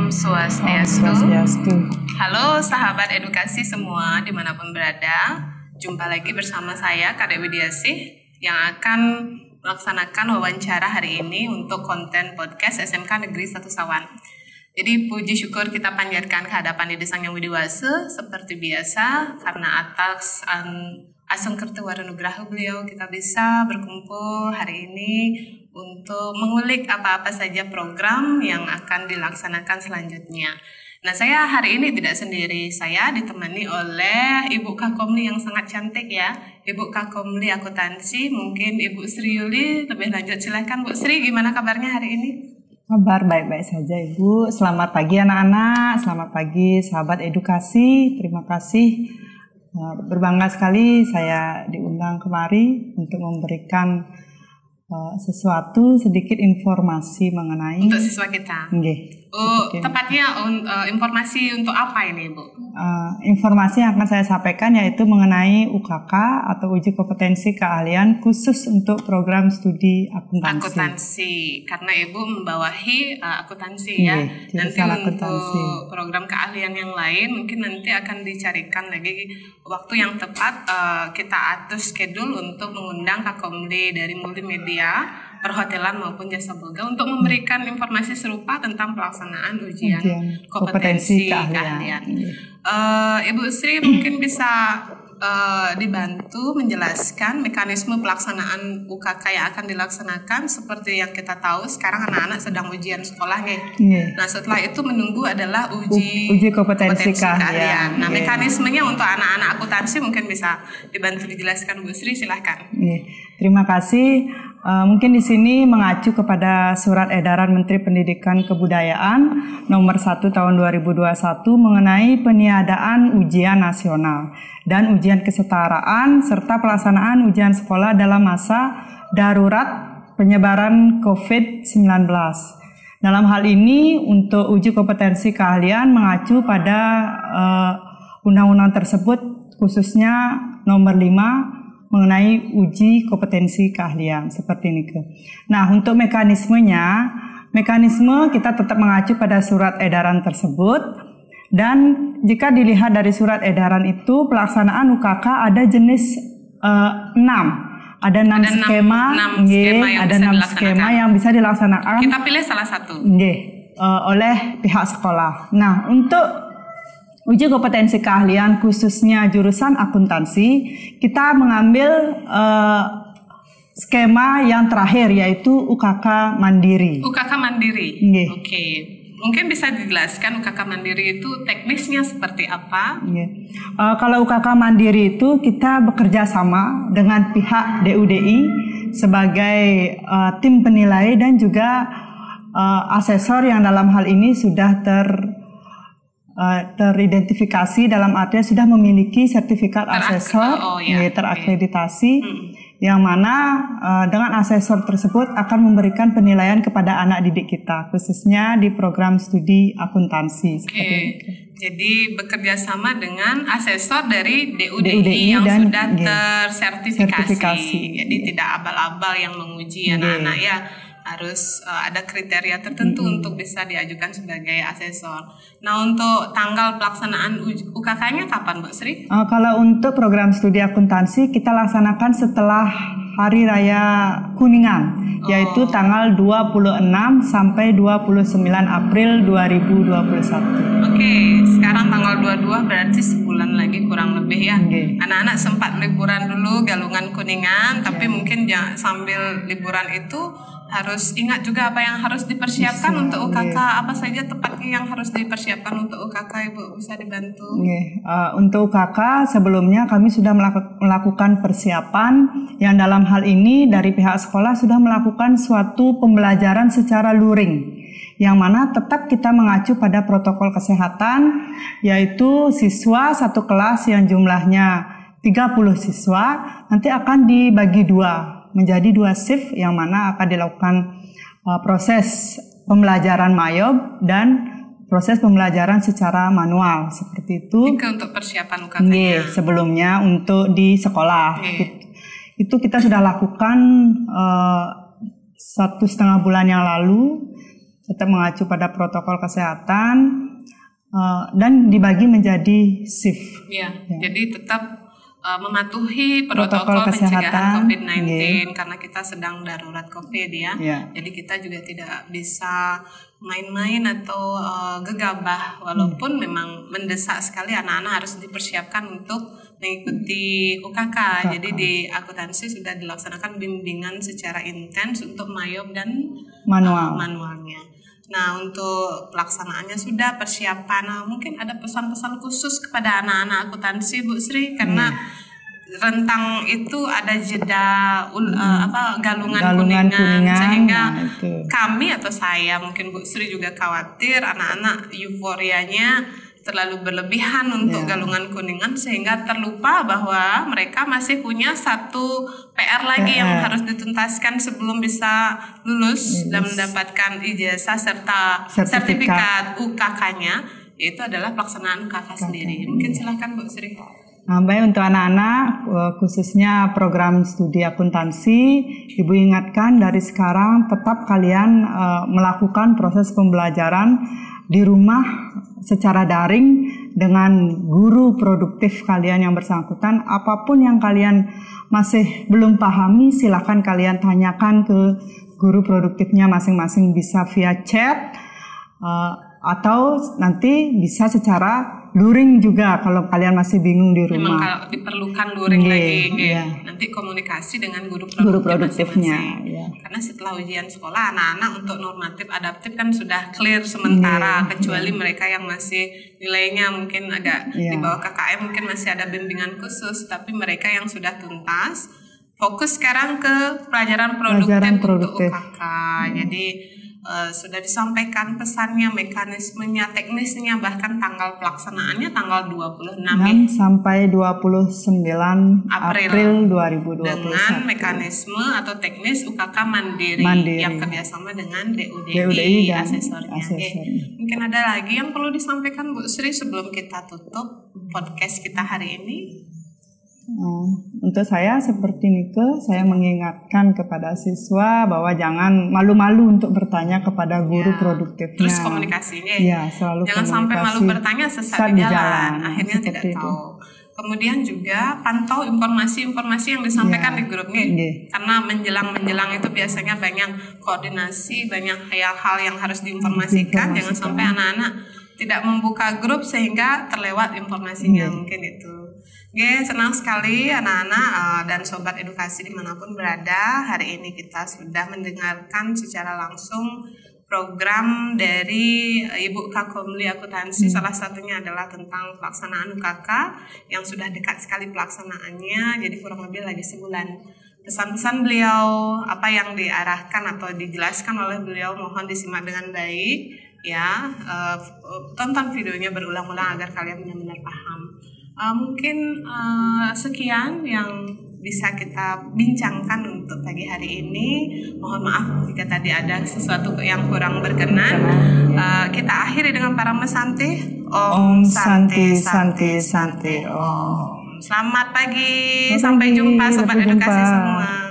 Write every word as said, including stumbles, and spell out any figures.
Om Swastiastu. Om Swastiastu. Halo sahabat edukasi semua dimanapun berada. Jumpa lagi bersama saya Kak Dewi Diasih yang akan melaksanakan wawancara hari ini untuk konten podcast S M K Negeri satu Sawan. Jadi puji syukur kita panjatkan kehadapan Dede Sang Yang Widiwase seperti biasa karena atas um, Asung Kertuwarenugraha beliau kita bisa berkumpul hari ini untuk mengulik apa-apa saja program yang akan dilaksanakan selanjutnya. Nah, saya hari ini tidak sendiri, saya ditemani oleh Ibu Kakomli yang sangat cantik ya, Ibu Kakomli Akuntansi. Mungkin Ibu Sri Yuli lebih lanjut, silahkan Bu Sri, gimana kabarnya hari ini? Kabar baik-baik saja Ibu. Selamat pagi anak-anak, selamat pagi sahabat edukasi. Terima kasih, berbangga sekali saya diundang kemari untuk memberikan uh, sesuatu sedikit informasi mengenai untuk siswa kita. Nggih. Oh, tepatnya uh, informasi untuk apa ini, Bu? Uh, informasi yang akan saya sampaikan yaitu mengenai U K K atau uji kompetensi keahlian khusus untuk program studi akuntansi. Akuntansi, karena Ibu membawahi uh, akuntansi ya. Nggih, nanti akuntansi. Untuk program keahlian yang lain mungkin nanti akan dicarikan lagi waktu yang tepat. Uh, kita atur schedule untuk mengundang Kakomli dari multimedia, perhotelan maupun jasa boga untuk memberikan informasi serupa tentang pelaksanaan ujian, ujian kompetensi, kompetensi keahlian. Uh, Ibu Sri mungkin bisa uh, dibantu menjelaskan mekanisme pelaksanaan U K K yang akan dilaksanakan. Seperti yang kita tahu sekarang anak-anak sedang ujian sekolah nih. Yeah. Nah, setelah itu menunggu adalah uji, uji kompetensi, kompetensi keahlian. keahlian. Nah, yeah. Mekanismenya untuk anak-anak akuntansi mungkin bisa dibantu dijelaskan Bu Sri, silahkan. Yeah. Terima kasih. Uh, mungkin di sini mengacu kepada Surat Edaran Menteri Pendidikan Kebudayaan Nomor satu Tahun dua ribu dua puluh satu mengenai peniadaan ujian nasional dan ujian kesetaraan serta pelaksanaan ujian sekolah dalam masa darurat penyebaran covid sembilan belas. Dalam hal ini untuk uji kompetensi keahlian mengacu pada uh, undang-undang tersebut, khususnya nomor lima mengenai uji kompetensi keahlian seperti ini. Nah, untuk mekanismenya, mekanisme kita tetap mengacu pada surat edaran tersebut, dan jika dilihat dari surat edaran itu pelaksanaan U K K ada jenis uh, enam, ada enam ada skema, enam, enam skema yang ada enam skema yang bisa dilaksanakan. Kita pilih salah satu. Nggih, uh, oleh pihak sekolah. Nah, untuk uji kompetensi keahlian khususnya jurusan akuntansi, kita mengambil uh, skema yang terakhir yaitu U K K Mandiri. U K K Mandiri. Nggih. Oke. Okay. Mungkin bisa dijelaskan U K K Mandiri itu teknisnya seperti apa? Nggih. Uh, kalau U K K Mandiri itu kita bekerja sama dengan pihak D U D I sebagai uh, tim penilai dan juga uh, asesor yang dalam hal ini sudah ter Uh, teridentifikasi dalam artian sudah memiliki sertifikat Terak asesor oh, ya. ya, terakreditasi, hmm. yang mana uh, dengan asesor tersebut akan memberikan penilaian kepada anak didik kita khususnya di program studi akuntansi. Oke, okay. Jadi bekerja sama dengan asesor dari D U D I, D U D I yang dan, sudah tersertifikasi. sertifikasi. Jadi tidak abal-abal yang menguji anak-anak ya. Harus uh, ada kriteria tertentu mm-hmm. untuk bisa diajukan sebagai asesor. Nah, untuk tanggal pelaksanaan U K K-nya kapan, Bu Sri? Uh, kalau untuk program studi akuntansi kita laksanakan setelah Hari Raya Kuningan, oh. yaitu tanggal dua puluh enam sampai dua puluh sembilan April dua ribu dua puluh satu. Oke, sekarang tanggal dua puluh dua berarti sebulan lagi kurang lebih ya. Okay. Anak-anak sempat liburan dulu Galungan Kuningan, tapi yeah. mungkin ya, sambil liburan itu harus ingat juga apa yang harus dipersiapkan bisa, untuk U K K, yeah. apa saja tepatnya yang harus dipersiapkan untuk U K K, Ibu bisa dibantu? Yeah. Uh, untuk U K K sebelumnya kami sudah melaku- melakukan persiapan yang dalam hal ini dari pihak sekolah sudah melakukan suatu pembelajaran secara luring, yang mana tetap kita mengacu pada protokol kesehatan, yaitu siswa satu kelas yang jumlahnya tiga puluh siswa nanti akan dibagi dua menjadi dua shift, yang mana akan dilakukan uh, proses pembelajaran mayob dan proses pembelajaran secara manual seperti itu. Jika untuk persiapan U K K-nya. Nih, sebelumnya untuk di sekolah itu, itu kita sudah lakukan uh, satu setengah bulan yang lalu tetap mengacu pada protokol kesehatan uh, dan dibagi menjadi shift. Ya, ya. Jadi tetap uh, mematuhi protokol, protokol pencegahan covid sembilan belas yeah. karena kita sedang darurat COVID ya. Yeah. Jadi kita juga tidak bisa main-main atau uh, gegabah walaupun hmm. memang mendesak sekali anak-anak harus dipersiapkan untuk mengikuti U K K. U K K. Jadi di akuntansi sudah dilaksanakan bimbingan secara intens untuk mayop dan manual. Uh, manualnya. Nah, untuk pelaksanaannya sudah persiapan. Nah, mungkin ada pesan-pesan khusus kepada anak-anak akuntansi, Bu Sri, karena hmm. rentang itu ada jeda ul, hmm. uh, apa galungan, galungan kuningan, kuningan sehingga nah, kami atau saya mungkin Bu Sri juga khawatir anak-anak euforianya terlalu berlebihan untuk yeah. galungan kuningan sehingga terlupa bahwa mereka masih punya satu P R lagi yeah. yang harus dituntaskan sebelum bisa lulus yes. dan mendapatkan ijazah serta sertifikat, sertifikat U K K-nya, yaitu adalah pelaksanaan U K K sendiri. Mungkin silahkan Bu Sri. Nah, baik untuk anak-anak khususnya program studi akuntansi, Ibu ingatkan dari sekarang tetap kalian uh, melakukan proses pembelajaran di rumah secara daring dengan guru produktif kalian yang bersangkutan. Apapun yang kalian masih belum pahami, silakan kalian tanyakan ke guru produktifnya masing-masing, bisa via chat uh, atau nanti bisa secara luring juga kalau kalian masih bingung di rumah. Memang kalau diperlukan luring yeah, lagi, yeah. nanti komunikasi dengan guru produktif guru produktifnya. Yeah. Karena setelah ujian sekolah, anak-anak untuk normatif adaptif kan sudah clear sementara, yeah, kecuali yeah. mereka yang masih nilainya mungkin agak yeah. di bawah K K M, mungkin masih ada bimbingan khusus. Tapi mereka yang sudah tuntas, fokus sekarang ke pelajaran produktif, pelajaran untuk produktif. U K K. Yeah. Jadi Uh, sudah disampaikan pesannya, mekanismenya, teknisnya, bahkan tanggal pelaksanaannya tanggal dua puluh enam sampai dua puluh sembilan April, April dua ribu dua puluh satu dengan mekanisme atau teknis U K K mandiri, mandiri. yang kerjasama dengan D U D I, dan asesornya. asesornya. Eh, mungkin ada lagi yang perlu disampaikan Bu Sri sebelum kita tutup podcast kita hari ini? Hmm, untuk saya seperti Nike, saya mengingatkan kepada siswa bahwa jangan malu-malu untuk bertanya kepada guru ya, produktifnya. Terus komunikasinya ya, selalu jangan sampai malu bertanya sesat di jalan, jalan. akhirnya tidak itu. tahu. Kemudian juga pantau informasi-informasi yang disampaikan ya, di grupnya, ya. karena menjelang-menjelang itu biasanya banyak koordinasi, banyak hal-hal yang harus diinformasikan. Jangan sampai anak-anak tidak membuka grup sehingga terlewat informasinya, ya. mungkin itu. Oke, senang sekali anak-anak uh, dan sobat edukasi dimanapun berada. Hari ini kita sudah mendengarkan secara langsung program dari uh, Ibu Kakomli Akuntansi. Hmm. Salah satunya adalah tentang pelaksanaan U K K yang sudah dekat sekali pelaksanaannya. Jadi kurang lebih lagi sebulan. Pesan-pesan beliau, apa yang diarahkan atau dijelaskan oleh beliau, mohon disimak dengan baik. Ya, uh, tonton videonya berulang-ulang agar kalian benar-benar paham. Uh, mungkin uh, sekian yang bisa kita bincangkan untuk pagi hari ini. Mohon maaf jika tadi ada sesuatu yang kurang berkenan. Uh, kita akhiri dengan para mesanti. Om Santi Santi Santi Om. Selamat pagi, sampai jumpa sobat edukasi semua.